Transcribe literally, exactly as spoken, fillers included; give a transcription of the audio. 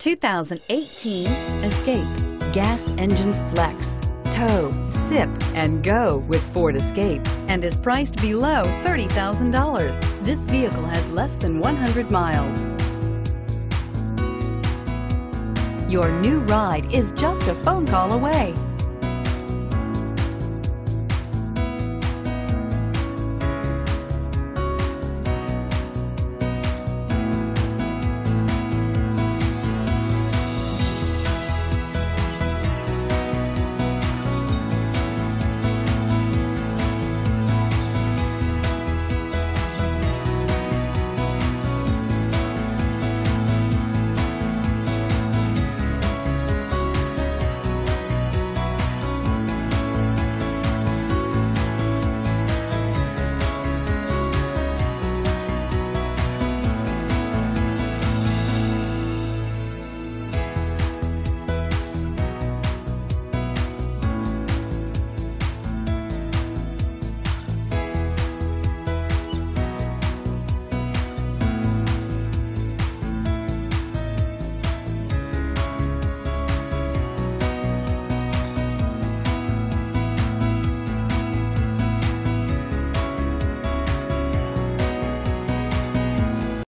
two thousand eighteen Escape. Gas engines flex, tow, sip, and go with Ford Escape, and is priced below thirty thousand dollars. This vehicle has less than one hundred miles. Your new ride is just a phone call away.